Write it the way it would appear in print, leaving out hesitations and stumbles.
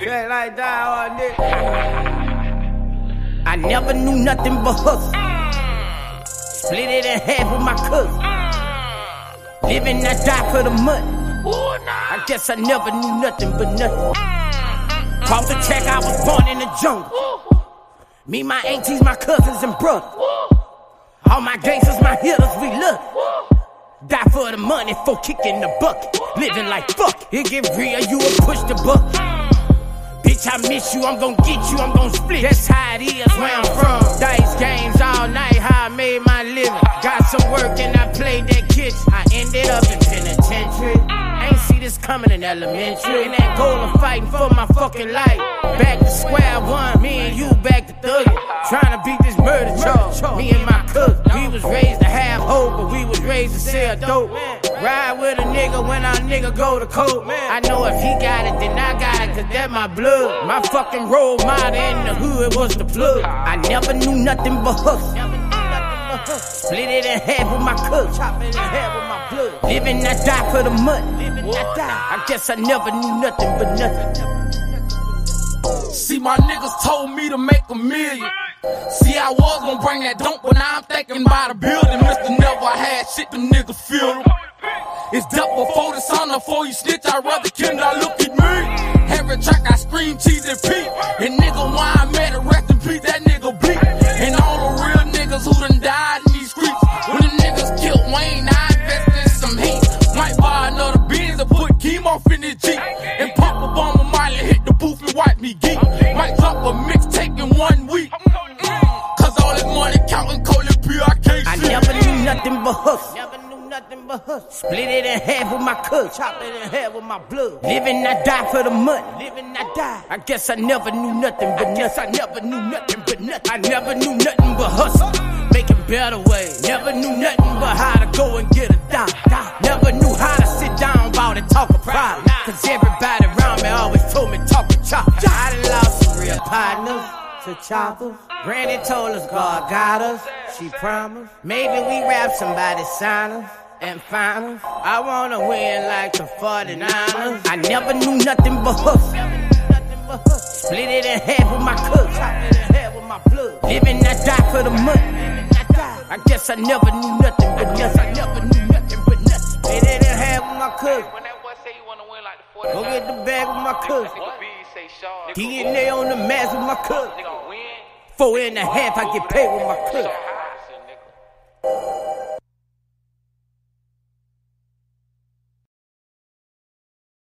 Straight like that, all nigga. I never knew nothing but hustle. Split it in half with my cousin. Living, I die for the money. I guess I never knew nothing but nothing. Cross the track, I was born in the jungle. Me, my aunties, my cousins, and brothers. All my gangsters, my hitters, we love it. Die for the money, for kicking the bucket. Living like fuck, it get real, you will push the bucket. Bitch, I miss you, I'm gon' get you, I'm gon' split. That's how it is where I'm from. Dice games all night, how I made my living. Got some work and I played that kitchen. I ended up in penitentiary. Ain't see this coming in elementary. And that goal of fighting for my fucking life. Back to square one, me and you back to thuggin'. Trying to beat this murder charge. Me and my cousin, we was raised to have hope, but we was raised to sell dope. Ride with a nigga when our nigga go to court. I know if he got it, then I got it, cause that my blood. My fucking role model in the hood was the plug. I never knew nothing but hustle. Split it in half with my cousin. Chop it in half with my blood. Living, I die for the money. Living, I die. I guess I never knew nothing but nothing. See, my niggas told me to make $1 million. See, I was gon' bring that don't, but now I'm thinking about a building. Mr. Never had shit, them niggas feel them. It's death before the sun, before you snitch, I'd rather kill not look at me. Every track I scream, cheese and Pete. And nigga, why I made it, rest in peace, that nigga bleak. And all the real niggas who done died in these streets. When the niggas killed Wayne, I invested in some heat. Might buy another Benz and put Keem off in the Jeep. And pop a bomb of Miley, hit the booth and wipe me geek. Might drop a mixtape in 1 week. Cause all this money counting cold and pure, I can't see. I never knew nothing but hustle. Nothing but hustle. Split it in half with my cousin. Chop it in half with my blood. Living, I die for the money. Living, I die. I guess I never knew nothing but nothing. I never knew nothing but nothing. I never knew nothing but hustle. Making better ways. Never knew nothing but how to go and get a dime. Never knew how to sit down about it, talk a problem. Cause everybody around me always told me talk a chop. I done lost some real partners to choppers. Granny told us God got us. She promised. Maybe we rap somebody sign us. And finals, I wanna win like the 49ers. I never knew nothing but hustle. Split it in half with my cousin. Chop it in half with my blood. Living, I die for the money. I guess I never knew nothing but nothing. I never knew nothing but nothing. Split it in half with my cousin. Go get the bag with my cousin. He getting there on the mask with my cousin. 4.5, I get paid with my cousin.